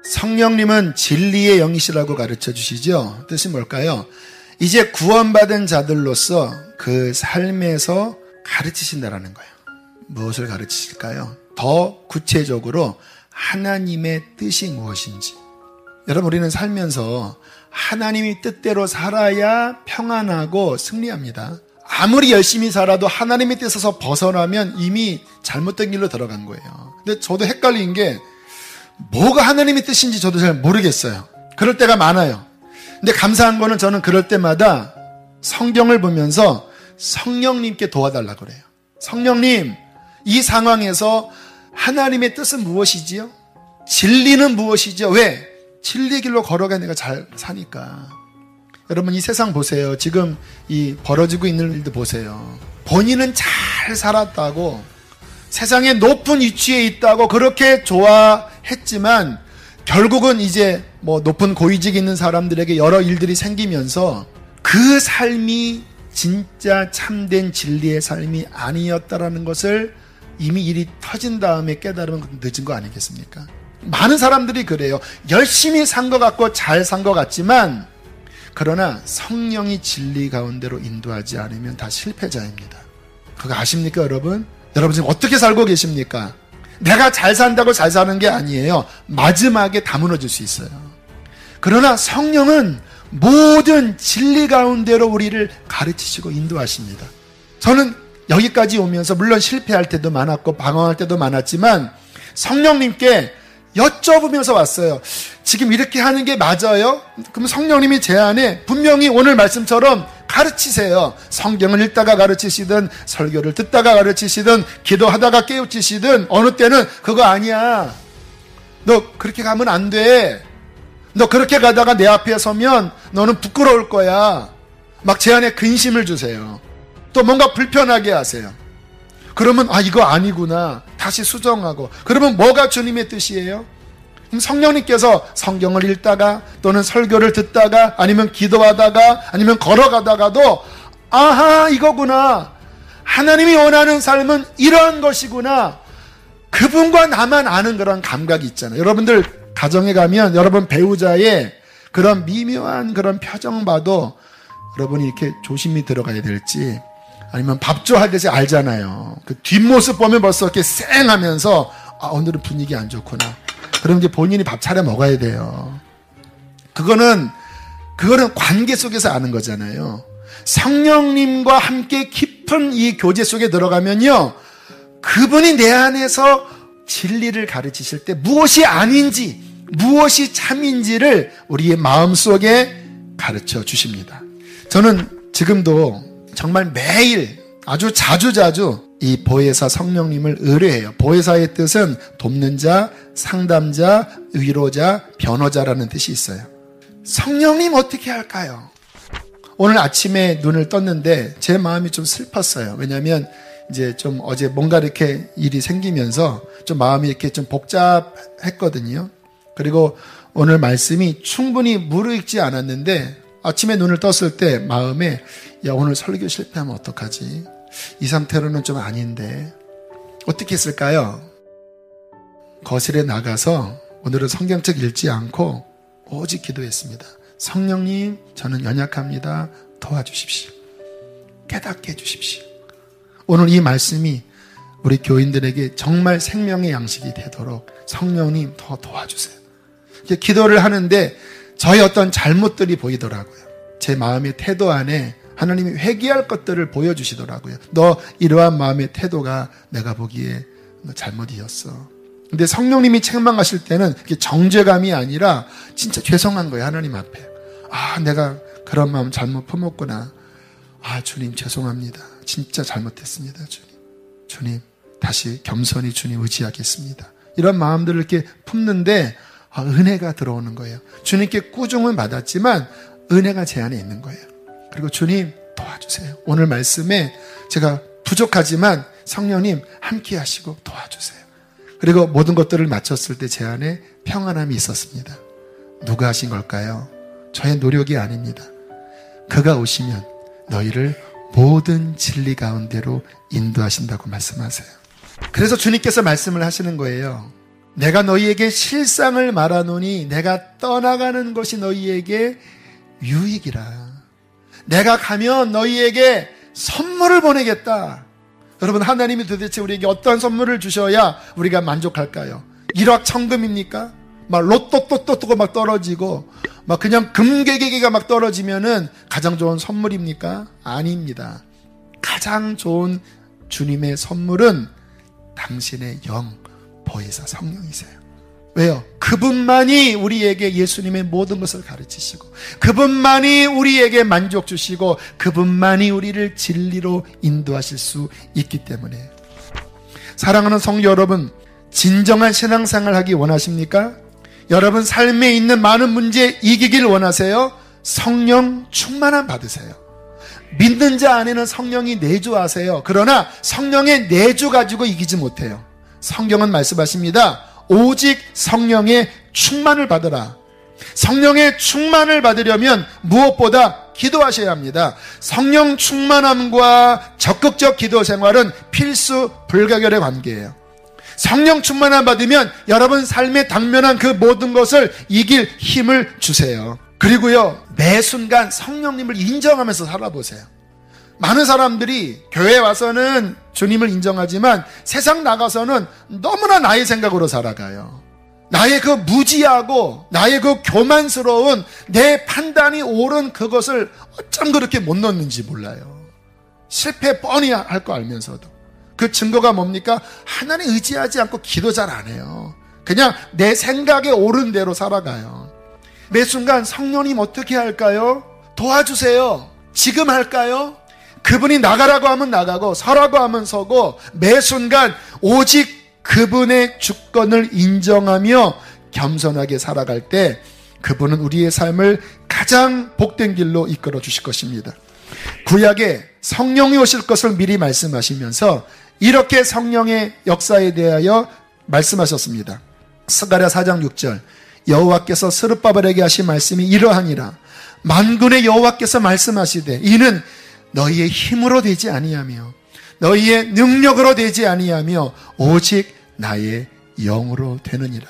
성령님은 진리의 영이시라고 가르쳐 주시죠. 뜻이 뭘까요? 이제 구원받은 자들로서 그 삶에서 가르치신다라는 거예요. 무엇을 가르치실까요? 더 구체적으로 하나님의 뜻이 무엇인지. 여러분, 우리는 살면서 하나님의 뜻대로 살아야 평안하고 승리합니다. 아무리 열심히 살아도 하나님의 뜻에서 벗어나면 이미 잘못된 길로 들어간 거예요. 근데 저도 헷갈린 게 뭐가 하나님의 뜻인지 저도 잘 모르겠어요. 그럴 때가 많아요. 근데 감사한 거는 저는 그럴 때마다 성경을 보면서 성령님께 도와달라고 그래요. 성령님, 이 상황에서 하나님의 뜻은 무엇이지요? 진리는 무엇이죠? 왜? 진리 길로 걸어가 내가 잘 사니까. 여러분, 이 세상 보세요. 지금 이 벌어지고 있는 일도 보세요. 본인은 잘 살았다고, 세상에 높은 위치에 있다고 그렇게 좋아했지만 결국은 이제 뭐 높은 고위직에 있는 사람들에게 여러 일들이 생기면서 그 삶이 진짜 참된 진리의 삶이 아니었다라는 것을 이미 일이 터진 다음에 깨달으면 늦은 거 아니겠습니까? 많은 사람들이 그래요. 열심히 산 것 같고 잘 산 것 같지만, 그러나 성령이 진리 가운데로 인도하지 않으면 다 실패자입니다. 그거 아십니까, 여러분? 여러분 지금 어떻게 살고 계십니까? 내가 잘 산다고 잘 사는 게 아니에요. 마지막에 다 무너질 수 있어요. 그러나 성령은 모든 진리 가운데로 우리를 가르치시고 인도하십니다. 저는 여기까지 오면서 물론 실패할 때도 많았고 방황할 때도 많았지만 성령님께 여쭤보면서 왔어요. 지금 이렇게 하는 게 맞아요? 그럼 성령님이 제 안에 분명히 오늘 말씀처럼 가르치세요. 성경을 읽다가 가르치시든 설교를 듣다가 가르치시든 기도하다가 깨우치시든 어느 때는 그거 아니야. 너 그렇게 가면 안 돼. 너 그렇게 가다가 내 앞에 서면 너는 부끄러울 거야. 막 제 안에 근심을 주세요. 또 뭔가 불편하게 하세요. 그러면 이거 아니구나. 다시 수정하고. 그러면 뭐가 주님의 뜻이에요? 그럼 성령님께서 성경을 읽다가 또는 설교를 듣다가 아니면 기도하다가 아니면 걸어가다가도 아하, 이거구나. 하나님이 원하는 삶은 이런 것이구나. 그분과 나만 아는 그런 감각이 있잖아요. 여러분들 가정에 가면 여러분 배우자의 그런 미묘한 그런 표정 봐도 여러분이 이렇게 조심히 들어가야 될지, 아니면 밥조하듯이 알잖아요. 그 뒷모습 보면 벌써 이렇게 쌩하면서 오늘은 분위기 안 좋구나. 그럼 이제 본인이 밥 차려 먹어야 돼요. 그거는 관계 속에서 아는 거잖아요. 성령님과 함께 깊은 이 교제 속에 들어가면요, 그분이 내 안에서 진리를 가르치실 때 무엇이 아닌지, 무엇이 참인지를 우리의 마음속에 가르쳐 주십니다. 저는 지금도 정말 매일 아주 자주 이 보혜사 성령님을 의뢰해요. 보혜사의 뜻은 돕는 자, 상담자, 위로자, 변호자라는 뜻이 있어요. 성령님 어떻게 할까요? 오늘 아침에 눈을 떴는데 제 마음이 좀 슬펐어요. 왜냐하면 이제 좀 어제 뭔가 이렇게 일이 생기면서 좀 마음이 이렇게 좀 복잡했거든요. 그리고 오늘 말씀이 충분히 무르익지 않았는데 아침에 눈을 떴을 때 마음에 오늘 설교 실패하면 어떡하지? 이 상태로는 좀 아닌데 어떻게 했을까요? 거실에 나가서 오늘은 성경책 읽지 않고 오직 기도했습니다. 성령님, 저는 연약합니다. 도와주십시오. 깨닫게 해주십시오. 오늘 이 말씀이 우리 교인들에게 정말 생명의 양식이 되도록 성령님 더 도와주세요. 기도를 하는데 저의 어떤 잘못들이 보이더라고요. 제 마음의 태도 안에 하나님이 회개할 것들을 보여주시더라고요. 너 이러한 마음의 태도가 내가 보기에 너 잘못이었어. 근데 성령님이 책망하실 때는 정죄감이 아니라 진짜 죄송한 거예요. 하나님 앞에. 내가 그런 마음 잘못 품었구나. 주님 죄송합니다. 진짜 잘못했습니다. 주님 다시 겸손히 주님 의지하겠습니다. 이런 마음들을 이렇게 품는데 은혜가 들어오는 거예요. 주님께 꾸중은 받았지만 은혜가 제 안에 있는 거예요. 그리고 주님 도와주세요. 오늘 말씀에 제가 부족하지만 성령님 함께 하시고 도와주세요. 그리고 모든 것들을 마쳤을 때 제 안에 평안함이 있었습니다. 누가 하신 걸까요? 저의 노력이 아닙니다. 그가 오시면 너희를 모든 진리 가운데로 인도하신다고 말씀하세요. 그래서 주님께서 말씀을 하시는 거예요. 내가 너희에게 실상을 말하노니 내가 떠나가는 것이 너희에게 유익이라. 내가 가면 너희에게 선물을 보내겠다. 여러분, 하나님이 도대체 우리에게 어떤 선물을 주셔야 우리가 만족할까요? 일확천금입니까? 막 로또 막 떨어지고 막 그냥 금괴개가 막 떨어지면은 가장 좋은 선물입니까? 아닙니다. 가장 좋은 주님의 선물은 당신의 영, 보혜사 성령이세요. 왜요? 그분만이 우리에게 예수님의 모든 것을 가르치시고, 그분만이 우리에게 만족 주시고, 그분만이 우리를 진리로 인도하실 수 있기 때문에. 사랑하는 성도 여러분, 진정한 신앙생활 하기 원하십니까? 여러분 삶에 있는 많은 문제에 이기길 원하세요? 성령 충만함 받으세요. 믿는 자 안에는 성령이 내주하세요. 그러나 성령의 내주 가지고 이기지 못해요. 성경은 말씀하십니다. 오직 성령의 충만을 받으라. 성령의 충만을 받으려면 무엇보다 기도하셔야 합니다. 성령 충만함과 적극적 기도 생활은 필수 불가결의 관계예요. 성령 충만함 받으면 여러분 삶에 당면한 그 모든 것을 이길 힘을 주세요. 그리고요, 매 순간 성령님을 인정하면서 살아보세요. 많은 사람들이 교회에 와서는 주님을 인정하지만 세상 나가서는 너무나 나의 생각으로 살아가요. 나의 그 무지하고 나의 그 교만스러운 내 판단이 옳은 그것을 어쩜 그렇게 못 넣는지 몰라요. 실패 뻔히 할 거 알면서도. 그 증거가 뭡니까? 하나님 의지하지 않고 기도 잘 안 해요. 그냥 내 생각에 옳은 대로 살아가요. 매 순간 성령님 어떻게 할까요? 도와주세요. 지금 할까요? 그분이 나가라고 하면 나가고 서라고 하면 서고 매 순간 오직 그분의 주권을 인정하며 겸손하게 살아갈 때 그분은 우리의 삶을 가장 복된 길로 이끌어 주실 것입니다. 구약에 성령이 오실 것을 미리 말씀하시면서 이렇게 성령의 역사에 대하여 말씀하셨습니다. 스가랴 4장 6절 여호와께서 스룹바벨에게 하신 말씀이 이러하니라. 만군의 여호와께서 말씀하시되 이는 너희의 힘으로 되지 아니하며 너희의 능력으로 되지 아니하며 오직 나의 영으로 되느니라.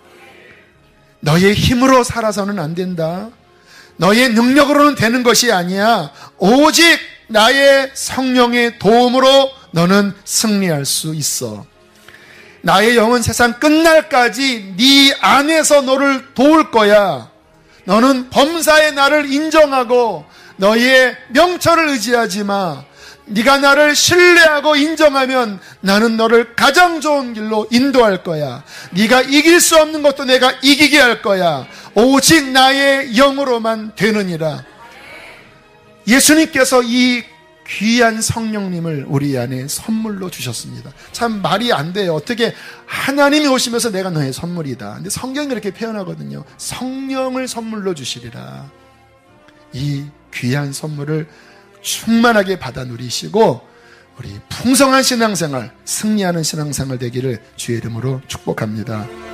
너희의 힘으로 살아서는 안 된다. 너희의 능력으로는 되는 것이 아니야. 오직 나의 성령의 도움으로 너는 승리할 수 있어. 나의 영은 세상 끝날까지 네 안에서 너를 도울 거야. 너는 범사의 나를 인정하고 너희의 명철을 의지하지 마. 네가 나를 신뢰하고 인정하면 나는 너를 가장 좋은 길로 인도할 거야. 네가 이길 수 없는 것도 내가 이기게 할 거야. 오직 나의 영으로만 되느니라. 예수님께서 이 귀한 성령님을 우리 안에 선물로 주셨습니다. 참 말이 안 돼요. 어떻게 하나님이 오시면서 내가 너의 선물이다. 근데 성경이 그렇게 표현하거든요. 성령을 선물로 주시리라. 이 귀한 선물을 충만하게 받아 누리시고 우리 풍성한 신앙생활, 승리하는 신앙생활 되기를 주의 이름으로 축복합니다.